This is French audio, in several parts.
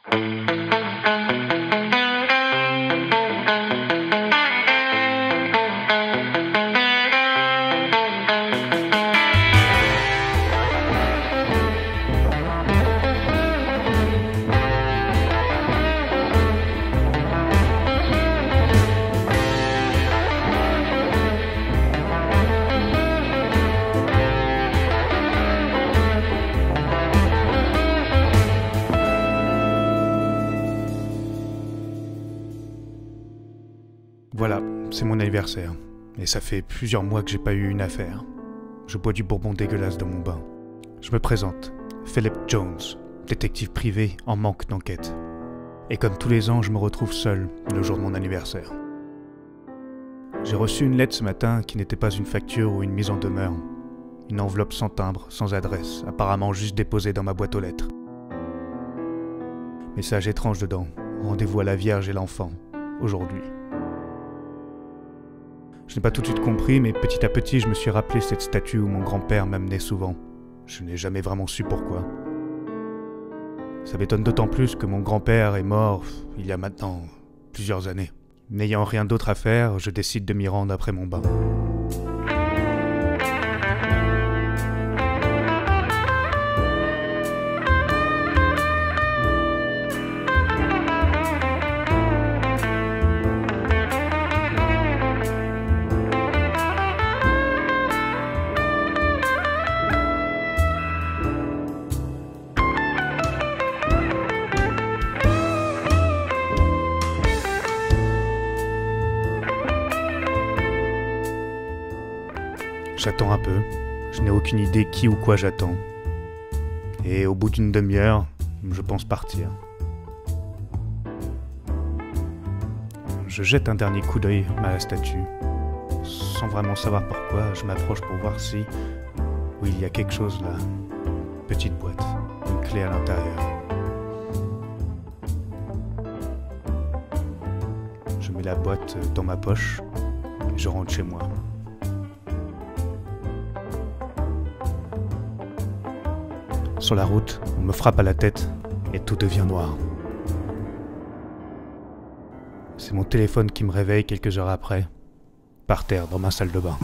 Voilà, c'est mon anniversaire. Et ça fait plusieurs mois que j'ai pas eu une affaire. Je bois du bourbon dégueulasse dans mon bain. Je me présente, Philip Jones, détective privé en manque d'enquête. Et comme tous les ans, je me retrouve seul le jour de mon anniversaire. J'ai reçu une lettre ce matin qui n'était pas une facture ou une mise en demeure. Une enveloppe sans timbre, sans adresse, apparemment juste déposée dans ma boîte aux lettres. Message étrange dedans. Rendez-vous à la Vierge et l'enfant, aujourd'hui. Je n'ai pas tout de suite compris, mais petit à petit, je me suis rappelé cette statue où mon grand-père m'amenait souvent. Je n'ai jamais vraiment su pourquoi. Ça m'étonne d'autant plus que mon grand-père est mort il y a maintenant plusieurs années. N'ayant rien d'autre à faire, je décide de m'y rendre après mon bain. J'attends un peu, je n'ai aucune idée qui ou quoi j'attends. Et au bout d'une demi-heure, je pense partir. Je jette un dernier coup d'œil à la statue. Sans vraiment savoir pourquoi, je m'approche pour voir si... Oui, il y a quelque chose là. Petite boîte, une clé à l'intérieur. Je mets la boîte dans ma poche et je rentre chez moi. Sur la route, on me frappe à la tête et tout devient noir. C'est mon téléphone qui me réveille quelques heures après, par terre dans ma salle de bain.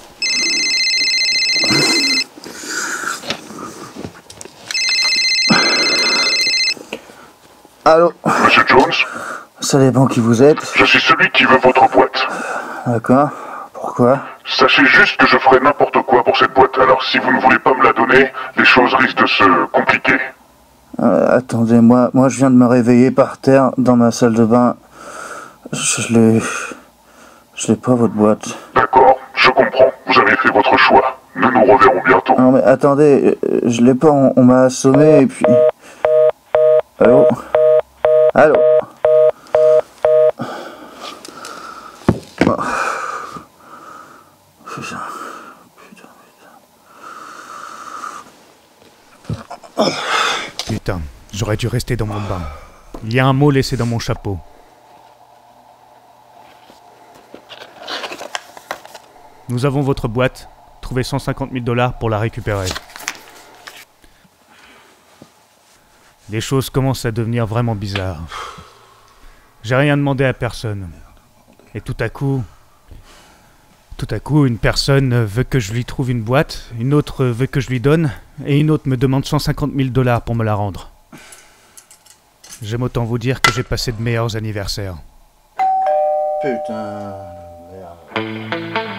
Allô? Monsieur Jones? Ça dépend qui vous êtes. Je suis celui qui veut votre boîte. D'accord. Pourquoi? Sachez juste que je ferai n'importe quoi pour cette boîte. Alors si vous ne voulez pas me la donner, les choses risquent de se compliquer. Attendez, moi je viens de me réveiller par terre dans ma salle de bain. Je l'ai pas, votre boîte. D'accord, je comprends. Vous avez fait votre choix. Nous nous reverrons bientôt. Non mais attendez, je l'ai pas, on m'a assommé et puis... Allô? Allô? Oh. Putain, j'aurais dû rester dans mon bain. Il y a un mot laissé dans mon chapeau. Nous avons votre boîte. Trouvez 150 000 $ pour la récupérer. Les choses commencent à devenir vraiment bizarres. J'ai rien demandé à personne. Et tout à coup, une personne veut que je lui trouve une boîte, une autre veut que je lui donne, et une autre me demande 150 000 $ pour me la rendre. J'aime autant vous dire que j'ai passé de meilleurs anniversaires. Putain de merde.